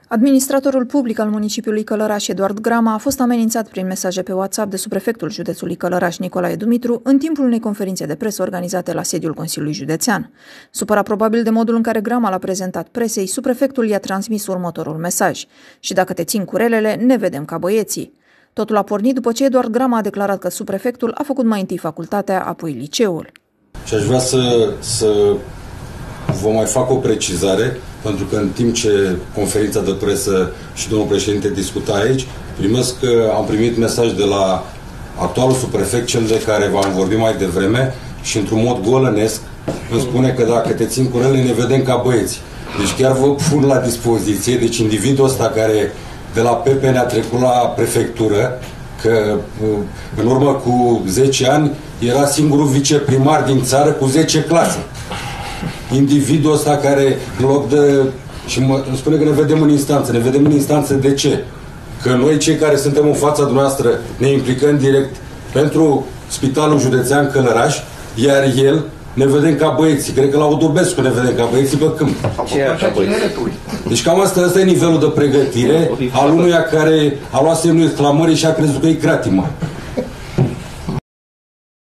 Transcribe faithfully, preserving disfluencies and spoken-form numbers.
Administratorul public al municipiului Călăraș, Eduard Grama, a fost amenințat prin mesaje pe WhatsApp de subprefectul județului Călăraș, Nicolae Dumitru, în timpul unei conferințe de presă organizate la sediul Consiliului Județean. Supărat probabil de modul în care Grama l-a prezentat presei, subprefectul i-a transmis următorul mesaj: "Și dacă te țin cu relele, ne vedem ca băieții." Totul a pornit după ce Eduard Grama a declarat că subprefectul a făcut mai întâi facultatea, apoi liceul. Și aș vrea să, să vă mai fac o precizare, pentru că în timp ce conferința de presă și domnul președinte discuta aici, primesc, am primit mesaj de la actualul subprefect, cel de care v-am vorbit mai devreme, și într-un mod golănesc îmi spune că dacă te țin cu rele, ne vedem ca băieți. Deci chiar vă pun la dispoziție, deci individul ăsta care de la P P ne-a trecut la prefectură, că în urmă cu zece ani era singurul viceprimar din țară cu zece clase. Individul ăsta care în loc de... și mă, îmi spune că ne vedem în instanță. Ne vedem în instanță de ce? Că noi cei care suntem în fața dumneavoastră ne implicăm direct pentru Spitalul Județean Călăraș, iar el ne vedem ca băieții. Cred că la Odobescu ne vedem ca băieții pe câmp. Deci cam asta, asta e nivelul de pregătire al unuia care a luat semnul exclamării și a crezut că e cratimă.